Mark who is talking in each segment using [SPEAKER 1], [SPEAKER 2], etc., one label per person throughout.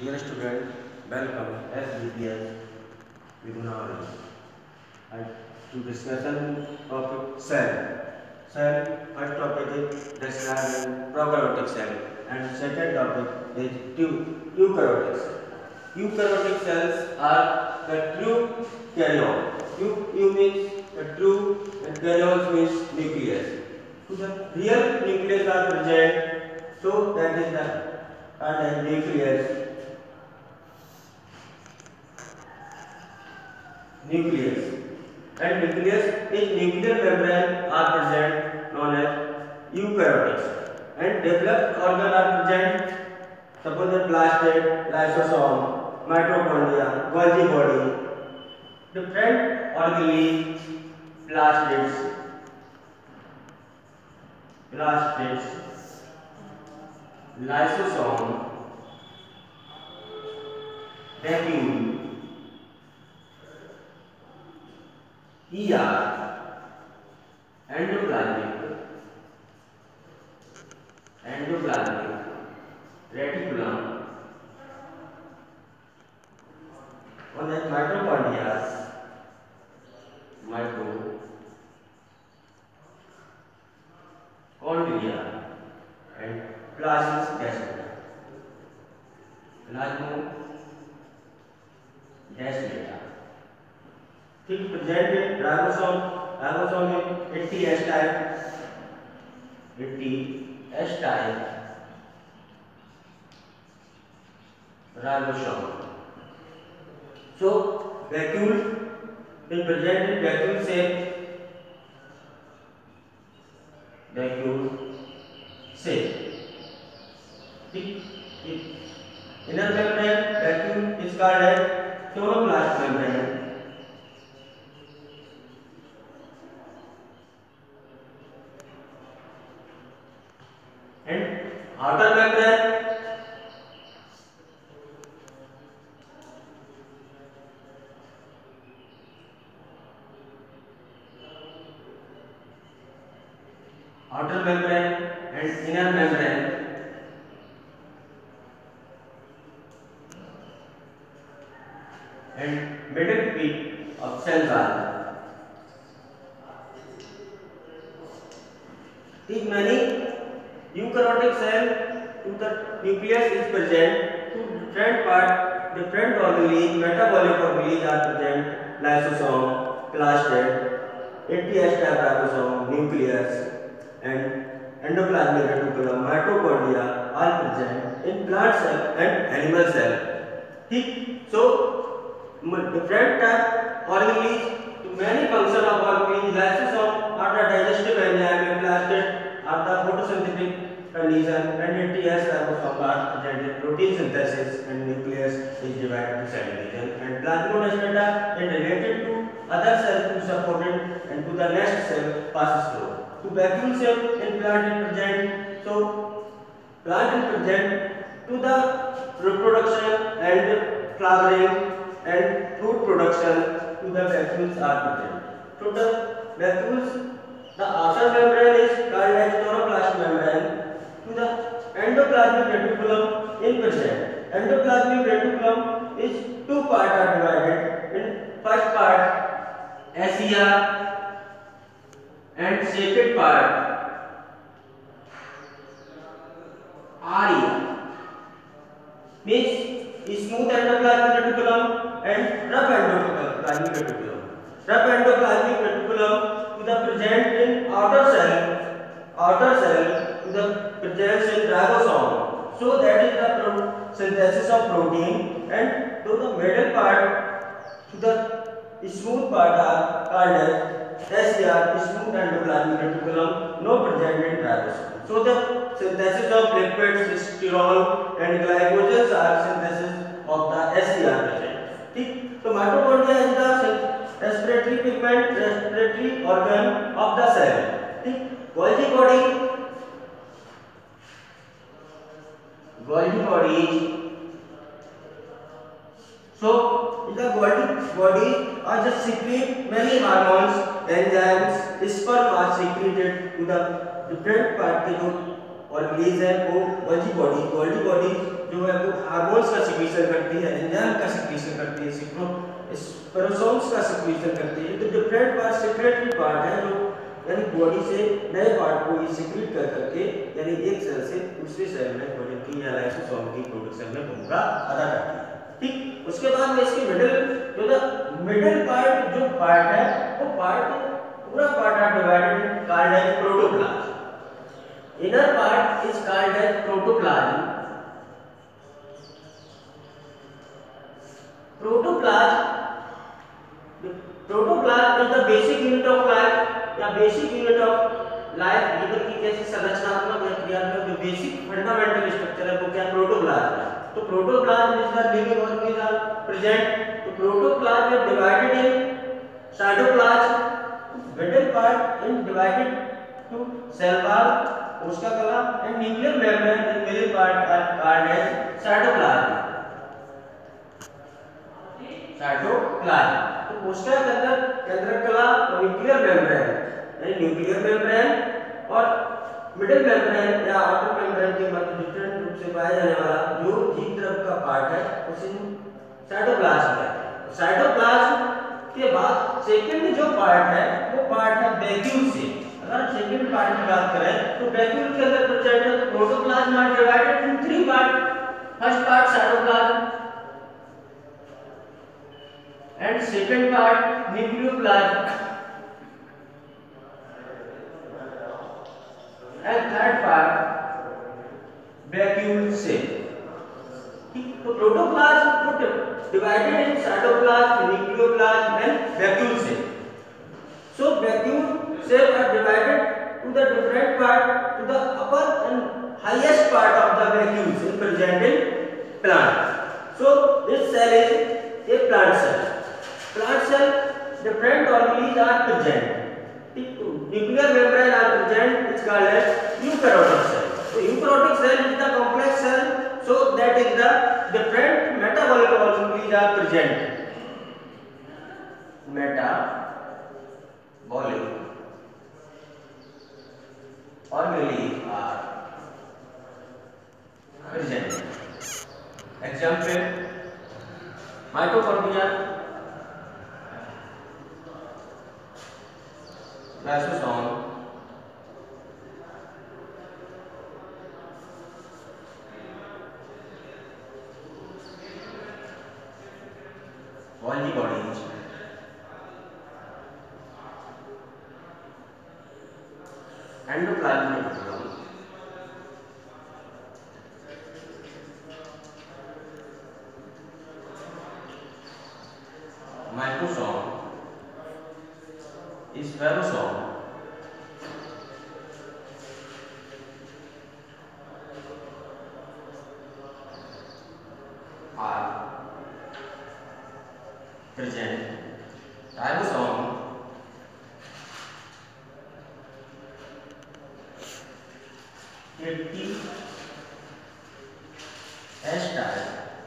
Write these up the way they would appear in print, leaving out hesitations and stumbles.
[SPEAKER 1] Dear student, welcome SBPS Vidunavali. And to discussion topic cell. Cell, first topic is describing prokaryotic cell and second topic is eukaryotic cell. Eukaryotic cells are the true karyon. You means the true and karyon means nucleus. So the real nucleus are present, so that is the nucleus. Nucleus and nucleus is nuclear membrane are present known as eukaryotic and developed organ are present suppose the plastid, lysosome, mitochondria, Golgi body, different organelles, plastids, lysosome, vacuole, endoplasmic, reticulum, on the mitochondria, and plasmodesmata. Things present in ribosome in 80S type ribosome. So vacuole is present in vacuole shape. Inner membrane vacuole is called as chloroplast membrane. And outer membrane and inner membrane and middle peak of cell wall. These many eukaryotic cell to the nucleus is present to different organelles, metabolic organelles are present, lysosome, plastid, 80S type ribosome, nucleus and endoplasmic reticulum, mitochondria are present in plant cell and animal cell. So different type organelles to many function of organelles, lysosome are the digestive enzyme and plastid are the photosynthetic condition and 80S ribosome are present in protein synthesis and nucleus is divided to cell division and plasmodesmata is related to other cells to support it and to the next cell passes through. To vacuole cell in plant is present, so plant is present to the reproduction and flowering and fruit production to the vacuoles are present. So the vacuoles, the outer membrane is called as chloroplast membrane. To the endoplasmic reticulum in present. Endoplasmic reticulum is two parts are divided. In first part SER and second part RER means smooth endoplasmic reticulum and rough endoplasmic reticulum. Rough endoplasmic reticulum to the present in outer cell to the presence in ribosome. So that is the synthesis of protein and to the middle part to the smooth part are called as SER, smooth endoplasmic reticulum, no present in ribosome. So the synthesis of lipids, sterol and glycogens are synthesis of the SER present. So mitochondria is the respiratory pigment, respiratory organ of the cell. Golgi body. So the Golgi body are just secrete many hormones, enzymes, sperm are secreted to the different parts और release है वो Golgi body जो है वो hormones का secretion करती है, enzyme का सिक्रीशन करती है, स्पेरोसोम्स का सिक्रीशन करती है। तो डिफरेंट पार्ट सेक्रेटरी पार्ट है जो यानी बॉडी से नए पार्ट को ये सिक्रीट कर करके यानी एक सेल से दूसरे सेल में प्रोटीन की या लाइसोसोम की प्रोडक्शन में भूमिका अदा करती है। ठीक, उसके बाद में इसकी मिडिल पार्ट जो पार्ट है वो पार्ट पूरा part are divided in called as protoplasm. Inner part is called as protoplasm. Protoplasm is the basic unit of life या basic unit of life जीवन की जैसे संरचनात्मक या क्रियात्मक जो बेसिक फंडामेंटल स्ट्रक्चर है वो क्या प्रोटोप्लाज्म है। तो protoplasm is the living organism present. तो protoplasm is divided in cytoplasm, middle part is divided to cell wall, कोशिका कला and nuclear membrane in middle part are called as cytoplasm. तो कोशिका के अंदर केंद्रक कला और न्यूक्लियर मेम्ब्रेन यानी न्यूक्लियर मेम्ब्रेन और मिडिल मेम्ब्रेन या आउटर मेम्ब्रेन के मध्य डिफरेंट रूप से पाया जाने वाला जो जीव द्रव का पार्ट है उसे साइटोप्लाज्म कहते हैं। साइटोप्लाज्म के बाद सेकंड जो पार्ट है वो पार्ट है वैक्यूल से। अगर सेकंड पार्ट की बात करें तो वैक्यूल के अंदर प्रेजेंट है। तो protoplasm are divided in 3 part. First part cytoplasm and second part nucleoplasm and third part vacuole से। तो protoplasm divided in cytoplasm, nucleoplasm and vacuole से। So vacuole cells are divided to the different part to the upper and highest part of the vacuoles in present in plant. So this cell is a plant cell. Plant cell different organelles are present. Nuclear membrane are present. It's called as eukaryotic cell. So eukaryotic cell is the complex cell. So that is the different metabolic organelles are present. Metabolic organelles are present. Example: mitochondria, lysosome, Golgi bodies, endoplasmic reticulum, microsome, spherosome, are present. Ribosome, S-type,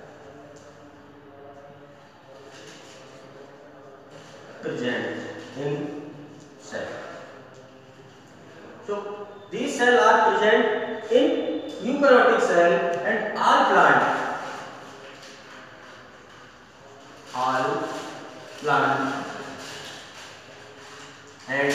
[SPEAKER 1] present in cell. So these cells are present in eukaryotic cell and all plant and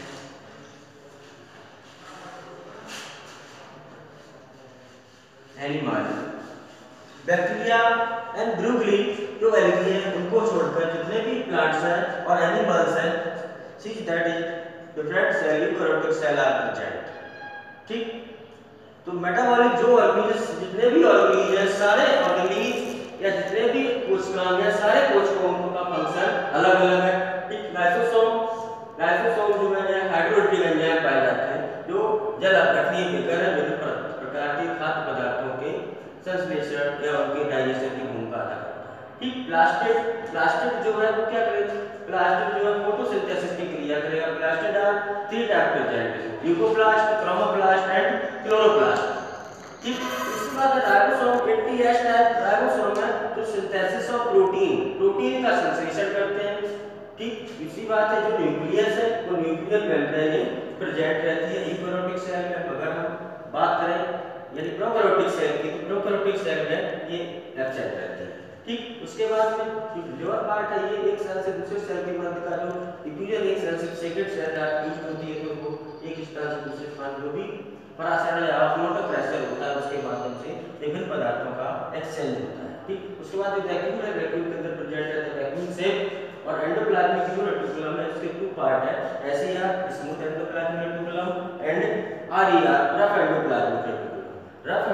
[SPEAKER 1] animal, bacteria and ब्रूगली जो algae है उनको छोड़कर जितने भी plants हैं और animals हैं, see that is different cell eukaryotic cell are present. ठीक, तो मेटाबॉलिक जो ऑर्गेनिल्स जितने भी ऑर्गेनिल्स हैं सारे ऑर्गेनिल्स या जितने भी कोशिकाएं हैं सारे कोशिकाओं का फंक्शन अलग अलग है। ठीक, लाइसोसोम जो है हाइड्रोलिटिक एंजाइम पाए जाते हैं जो जल अपघटनीय विकर है विभिन्न प्रकार के खाद्य पदार्थों के संश्लेषण या उनके डाइजेशन की भूमिका अदा करता है। ठीक, प्लास्टिड जो है वो क्या करेगा? प्लास्टिड जो है फोटोसिंथेसिस की क्रिया करेगा। Plastid are 3 type present, leucoplast, chromoplast and chloroplast. ठीक, इसके बाद राइबोसोम 80S टाइप राइबोसोम है जो सिंथेसिस ऑफ प्रोटीन का संश्लेषण करते हैं। ठीक, इसी बात है जो न्यूक्लियस है वो न्यूक्लियर मेम्ब्रेन प्रेजेंट रहती है यूकैरियोटिक सेल में। अगर हम बात करें यानी प्रोकैरियोटिक सेल की, तो प्रोकैरियोटिक सेल में ये एब्सेंट रहते हैं। ठीक, उसके बाद में जो लिवर पार्ट है, ये एक सेल से दूसरे सेल के मध्य का जो डिफ्यूजन, एक सेल से सेकंड सेल यूज होती है, तो वो एक स्थान से दूसरे स्थान जो भी पराशर या ऑस्मोटिक प्रेशर होता है उसके माध्यम से विभिन्न पदार्थों का एक्सचेंज होता है। ठीक, उसके बाद जो वैक्यूम है, वैक्यूम के अंदर प्रेजेंट रहता है वैक्यूम शेप और एंडोप्लाज्मिक रेटिकुलम है, इसके टू पार्ट है, SER smooth endoplasmic reticulum and RER rough endoplasmic reticulum. Rough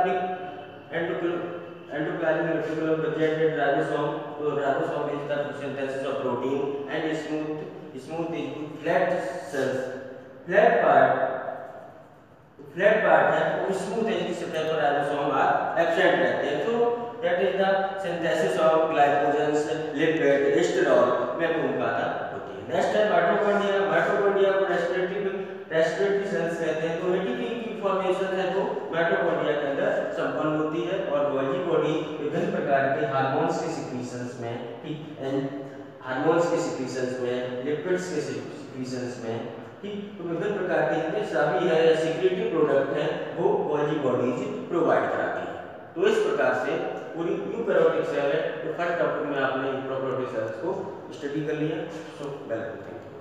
[SPEAKER 1] endoplasmic reticulum presented ribosome, तो ribosome is the synthesis of protein and smooth is flat cells. Flat part है वो smooth as की सतह पर ribosome are absent रहते हैं, तो that is the synthesis of glycogens, lipid, sterol में भूमिका अदा होती है। नेक्स्ट है माइटोकॉन्ड्रिया। माइटोकॉन्ड्रिया को रेस्पिरेटरी सेल्स कहते हैं, तो एटीपी की फॉर्मेशन है तो माइटोकॉन्ड्रिया के अंदर संपन्न होती है, और गोल्गी बॉडी विभिन्न प्रकार के हार्मोन्स के सिक्रीशंस में, हार्मोन्स के सिक्रीशंस में, लिपिड्स के सिक्रीशंस में, ठीक, तो विभिन्न प्रकार के जितने सभी है या सिक्रीटरी प्रोडक्ट हैं वो गोल्गी बॉडीज प्रोवाइड कराती है। तो इस प्रकार से पूरी यूकैरियोटिक सेल है, तो फर्स्ट टॉपिक में आपने प्रोकैरियोटिक सेल्स को स्टडी कर लिया। So welcome, thank you.